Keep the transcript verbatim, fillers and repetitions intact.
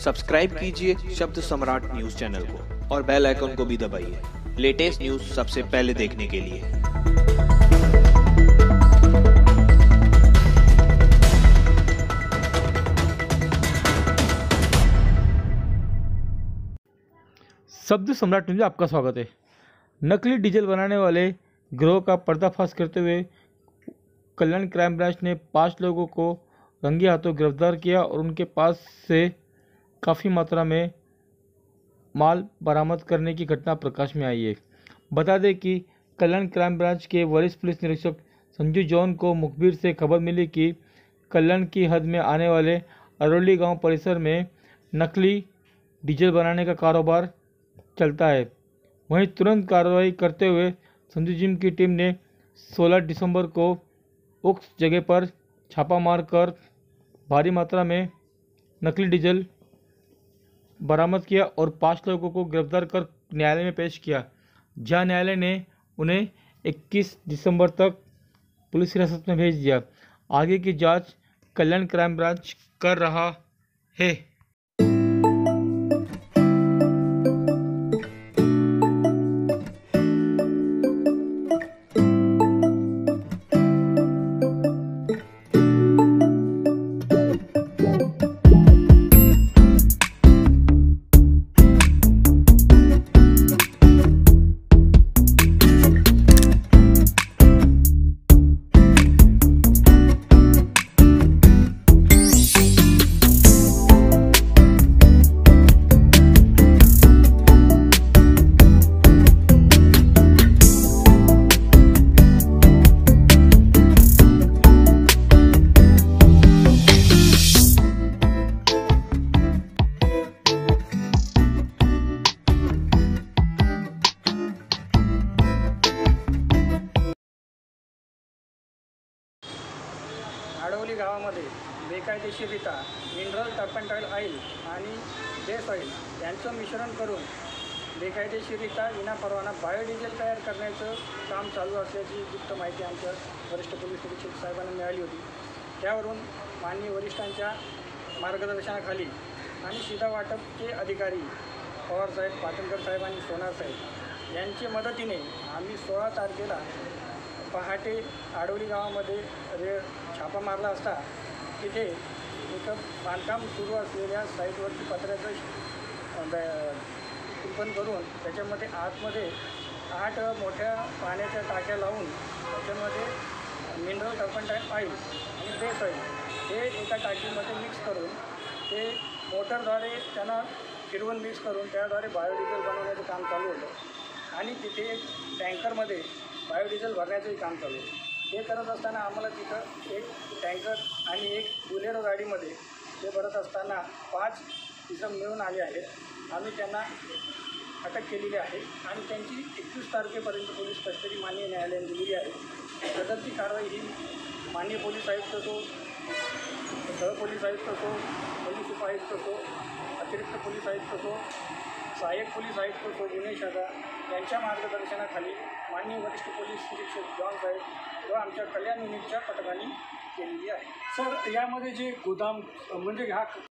Subscribe कीजिए शब्द सम्राट news channel को और बेल आइकन को भी दबाइए लेटेस्ट न्यूज सबसे पहले देखने के लिए। शब्द सम्राट न्यूज में आपका स्वागत है। नकली डीजल बनाने वाले गिरोह का पर्दाफाश करते हुए कल्याण क्राइम ब्रांच ने पाँच लोगों को रंगे हाथों गिरफ्तार किया और उनके पास से काफ़ी मात्रा में माल बरामद करने की घटना प्रकाश में आई है। बता दें कि कल्याण क्राइम ब्रांच के वरिष्ठ पुलिस निरीक्षक संजू जॉन को मुखबिर से खबर मिली कि कल्याण की हद में आने वाले अरोली गांव परिसर में नकली डीजल बनाने का कारोबार चलता है। वहीं तुरंत कार्रवाई करते हुए संजू जिम की टीम ने सोलह दिसंबर को उक्त जगह पर छापा मारकर भारी मात्रा में नकली डीजल बरामद किया और पांच लोगों को गिरफ्तार कर न्यायालय में पेश किया, जहां न्यायालय ने उन्हें इक्कीस दिसंबर तक पुलिस हिरासत में भेज दिया। आगे की जांच कल्याण क्राइम ब्रांच कर रहा है। आडवली गावामध्ये बेकायदेशीररित्या मिनरल टर्पंटाईल ऑइल आणि बेस ऑइल यांचं मिश्रण करून बेकायदेशीररित्या विनापरवाना बायोडिझेल तयार करण्याचं काम चालू असल्याची गुप्त माहिती आमच्या वरिष्ठ पोलीस निरीक्षक साहेबांना मिळाली होती। त्यावरून माननीय वरिष्ठांच्या मार्गदर्शनाखाली आणि सीधा वाटपचे अधिकारी पवारसाहेब, पाटणकर साहेब आणि सोनार साहेब यांच्या मदतीने आम्ही सोळा तारखेला पहाटे आडवली गावामध्ये रे छापा मारला असता तिथे एक बांधकाम सुरू असलेल्या साईटवरती पत्र्याचं कुंपण करून त्याच्यामध्ये आतमध्ये आठ मोठ्या पाण्याच्या टाक्या लावून त्याच्यामध्ये मिनरल टर्पंटाईल ऑइल आणि बेस ऑइल हे एका टाकीमध्ये मिक्स करून ते मोटरद्वारे त्यांना फिरवून मिक्स करून त्याद्वारे बायोडिझेल बनवण्याचं काम चालू होतं आणि तिथे एक टँकरमध्ये बायोडिझेल भरण्याचंही काम चालू आहे। हे करत असताना आम्हाला तिथं एक टँकर आणि एक बुलेरो गाडीमध्ये ते भरत असताना पाच इसम मिळून आले आहेत। आम्ही त्यांना अटक केलेली आहे आणि त्यांची एकवीस तारखेपर्यंत पोलीस कस्टडी माननीय न्यायालयाने दिलेली आहे। बदलती कारवाई ही माननीय पोलीस आयुक्त असो, सहपोलीस आयुक्त असो, पोलीस उपायुक्त असो, अतिरिक्त पोलीस आयुक्त असो, सहाय्यक पोलीस आयुक्त असो गुन्हे शाखा यांच्या मार्गदर्शनाखाली माननीय वरिष्ठ पोलीस निरीक्षक जॉन साहेब व आमच्या कल्याण युनिटच्या पथकाने केलेली आहे। सर, यामध्ये जे गोदाम म्हणजे हा